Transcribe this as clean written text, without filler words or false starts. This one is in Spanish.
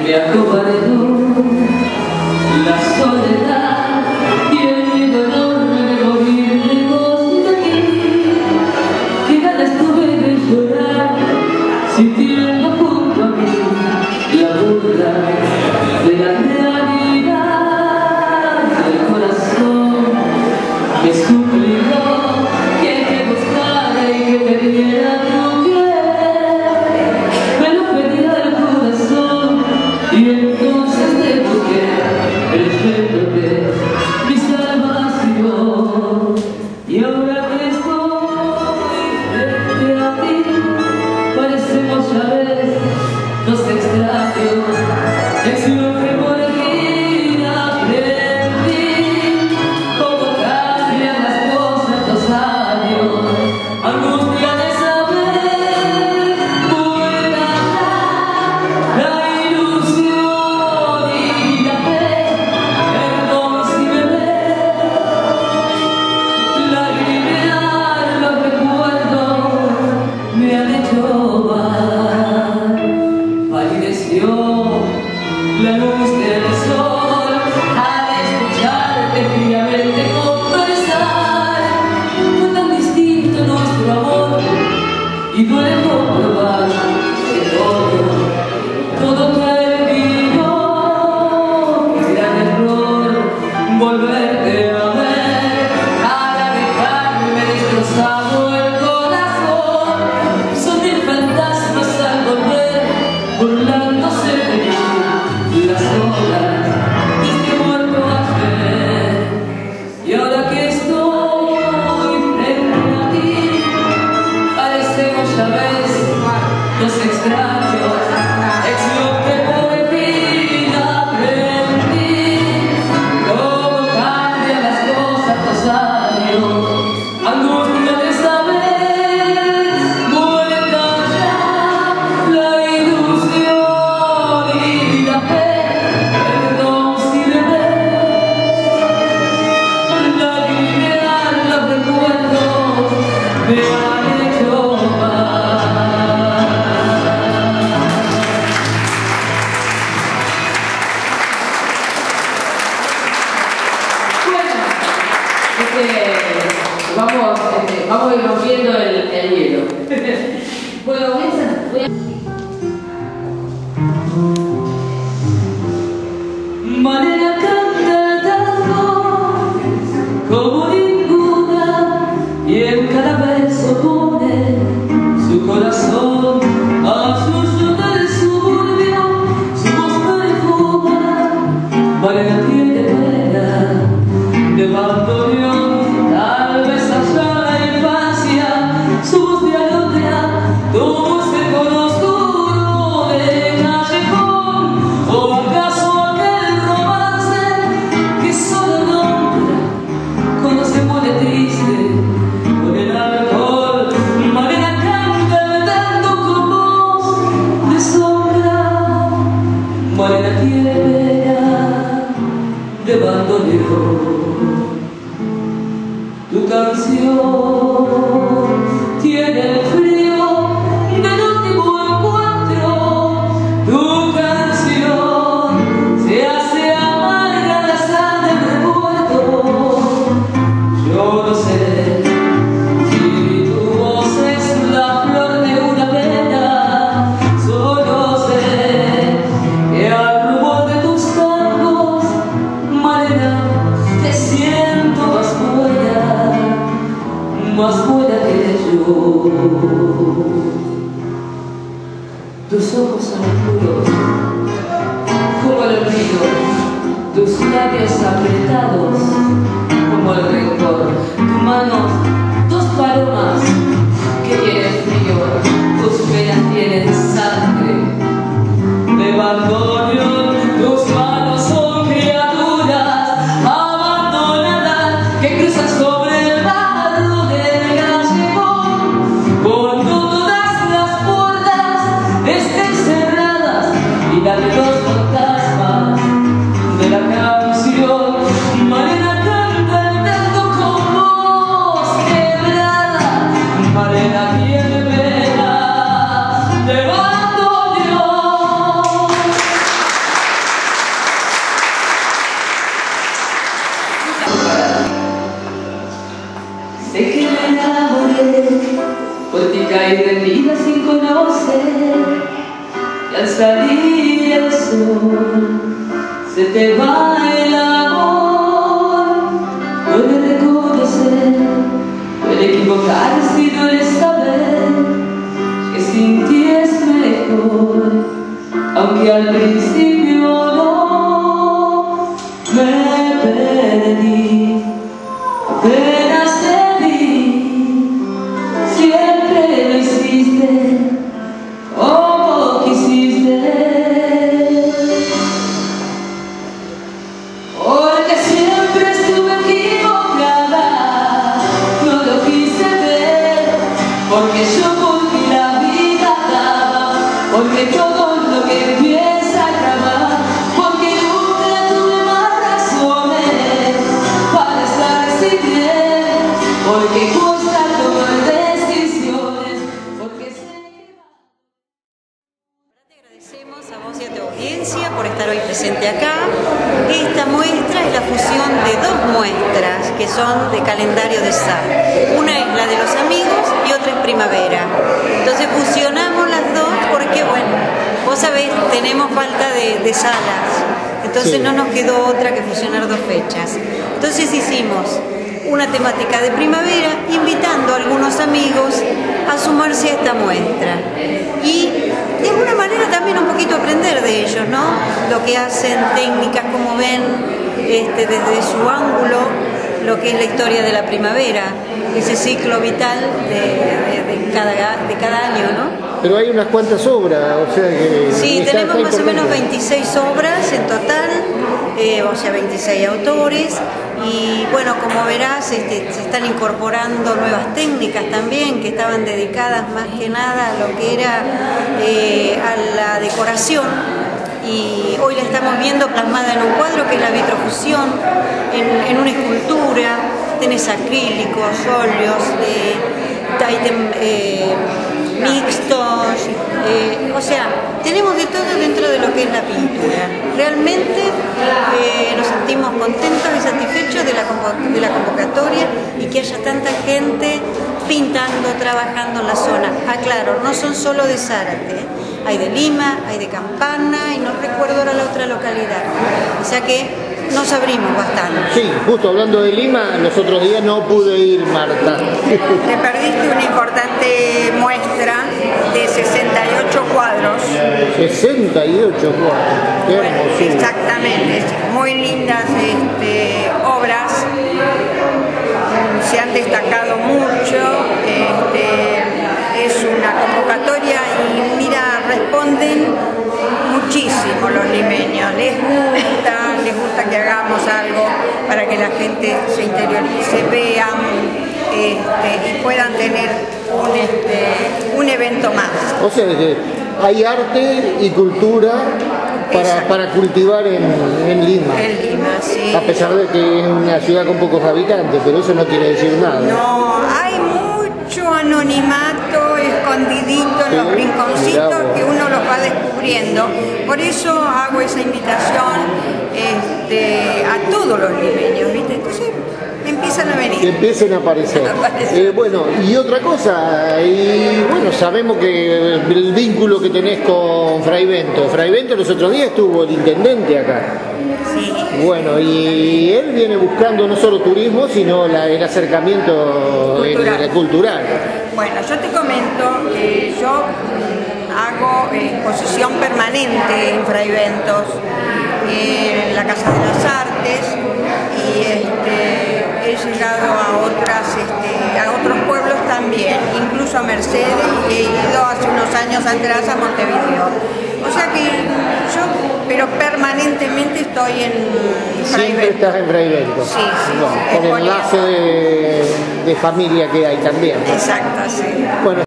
me acobardó la soledad y el miedo enorme de morir lejos de aquí. Qué ganas tuve de llorar sintiendo junto a mí la burla de la realidad del corazón que suplicó que te buscara y que te diera tu querer. Me lo pedía el corazón y entonces te busqué creyéndote mi salvación. Y ahora que estoy frente a ti, parecemos ya ves dos extraños. Es lo que por fin aprendí, cómo cambian las cosas los años. Angustia de saber, vuelta ya, la ilusión y la fe. Perdón si me ves lagrimear, los recuerdos me han hecho mal. Palideció la luz del sol al escucharte fríamente conversar. Fue tan distinto nuestro amor y duele comprobar que todo terminó. Qué gran error volverte a ver al dejarme destrozado el corazón. Son mil fantasmas al volver, burlándose de mí las olas de este muerto ayer. Y ahora que estoy frente a ti, parecemos ya ves dos extraños. Es lo que por fin aprendí, cómo cambian las cosas los años. Angustia de saber, vuelta ya, la ilusión y la fe. Perdón si me ves lagrimear, los recuerdos me han hecho mal. Bueno, vamos a ir rompiendo el hielo. Bueno, voy a... Manera canta el tango como ninguna, y en cada verso pone su corazón a suyo del suburbio, su voz perfuma. Manera tiene pena de bandoneón, tal vez allá la infancia, su voz de alondra, tu voz de color oscuro de callejón, o acaso aquel romance que solo nombra cuando se pone triste con el alcohol. Manera canta dando con voz de sombra, Manera tiene pena de bandoneón. Tu canción tiene el frío del último encuentro. Tu canción se hace amarga la sal del recuerdo. Yo no sé si tu voz es la flor de una pena. Solo sé que al rumor de tus tangos, Manera, te siento más buena que yo. Tus ojos son oscuros como el olvido, tus labios apretados como el rencor, tus manos, dos palomas que tienen frío, tus venas tienen sangre de bandoneón. Tus manos son criaturas abandonadas que cruzan sobre el barro del callejón. Cuando todas las puertas estén cerradas y la de los fantasmas de la canción, Manera canta el tango con voz quebrada. Manera tiene pena de bandoneón. al salir el sol se te va el amor. Duele reconocer, duele equivocarse y duele saber que sin ti es mejor, aunque al principio no me perdí. Apenas te vi, siempre lo hiciste como quisiste, porque siempre estuve equivocada, no lo quise ver, porque yo por ti la vida daba, porque todo lo que empieza a acabar, porque nunca tuve más razones para estar sin bien, porque cuesta tomar decisiones, porque sé que... Te agradecemos a vos y a tu audiencia por estar hoy presente acá. Esta muestra es la fusión de dos muestras que son de calendario de Sar. Una es la de los amigos y otra es primavera. Entonces fusionamos las dos porque, bueno, vos sabés, tenemos falta de salas. Entonces Sí. no nos quedó otra que fusionar dos fechas. Entonces hicimos una temática de primavera, invitando a algunos amigos a sumarse a esta muestra. Y de alguna manera también un poquito aprender de ellos, ¿no? Lo que hacen, técnicas, como ven desde su ángulo, lo que es la historia de la primavera, ese ciclo vital de cada año, ¿no? Pero hay unas cuantas obras, o sea que... Sí, tenemos más o menos importante. 26 obras en total, o sea, 26 autores. Y bueno, como verás, se están incorporando nuevas técnicas también, que estaban dedicadas más que nada a lo que era a la decoración. Y hoy la estamos viendo plasmada en un cuadro que es la vitrofusión, en una escultura. Tenés acrílicos, óleos, mixtos, o sea, tenemos de todo dentro de lo que es la pintura. Realmente nos sentimos contentos y satisfechos de la convocatoria y que haya tanta gente pintando, trabajando en la zona. Aclaro, no son solo de Zárate, hay de Lima, hay de Campana y no recuerdo ahora la otra localidad. O sea que nos abrimos bastante. Sí, justo hablando de Lima, los otros días no pude ir, Marta. Te perdiste una importante muestra de 68 cuadros. 68 cuadros, qué hermosura. Exactamente, muy lindas obras, se han destacado mucho, es una convocatoria y mira, responden muchísimo los limeños, les gusta que hagamos algo para que la gente se interiorice, vean y puedan tener un evento más. O sea que hay arte y cultura para cultivar en Lima. En Lima, sí. A pesar de que es una ciudad con pocos habitantes, pero eso no quiere decir nada. No, hay mucho anonimato escondidito en los Sí, rinconcitos mirá vos. que uno los va descubriendo. Por eso hago esa invitación a todos los limeños, ¿viste? Entonces empiezan a Que venir. empiecen a aparecer. Bueno, y otra cosa, y bueno, sabemos que el vínculo que tenés con Fray Bento. Fray Bento los otros días estuvo el intendente acá. Sí. Bueno, y él viene buscando no solo turismo, sino el acercamiento cultural. Bueno, yo te comento que yo hago exposición permanente en Fray Bentos, en la Casa de las Artes, y he llegado a otros pueblos también, incluso a Mercedes, y he ido hace unos años atrás a Montevideo. O sea que pero permanentemente estoy en Fray Siempre Bentos. estás en Fray Bento. Sí, sí, Bueno, sí. con el enlace de familia que hay también. Exacto, sí. Bueno,